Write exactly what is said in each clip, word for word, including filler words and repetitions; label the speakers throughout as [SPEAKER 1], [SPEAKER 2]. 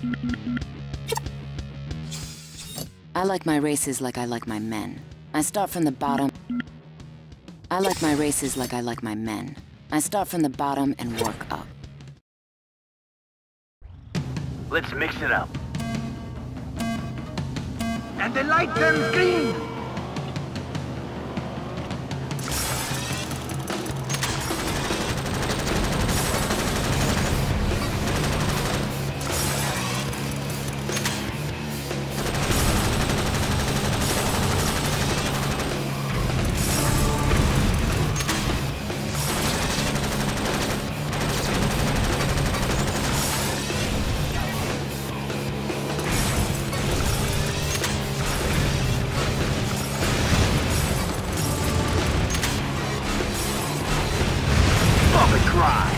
[SPEAKER 1] I like my races like I like my men. I start from the bottom. I like my races like I like my men. I start from the bottom and work up.
[SPEAKER 2] Let's mix it up. And the light turns green! Cry.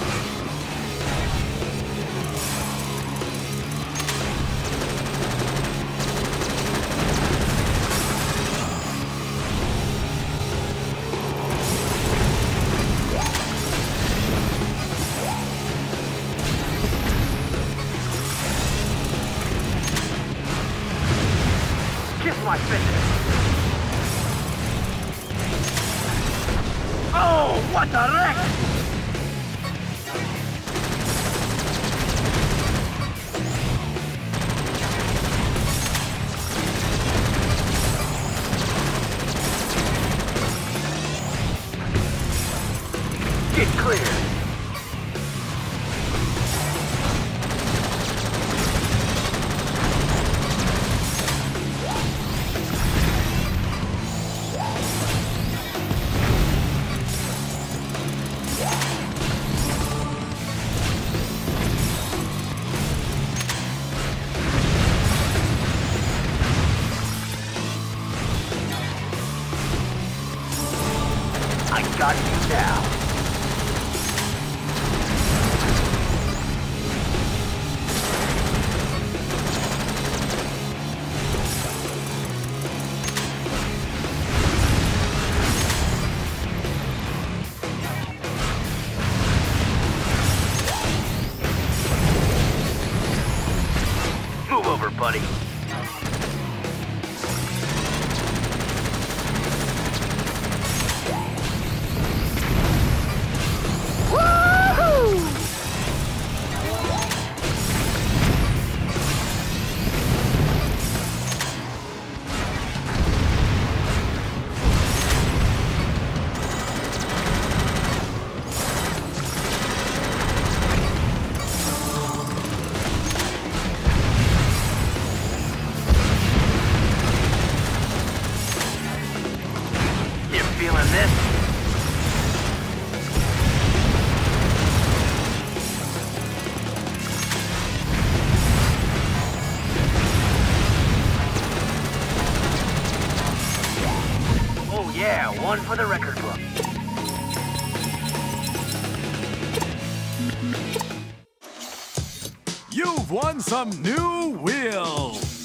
[SPEAKER 2] Kiss my fingers. Oh, what the wreck! Get clear. I got you now. Move over, buddy. Feeling this? Oh yeah, one for the record book.
[SPEAKER 3] You've won some new wheels!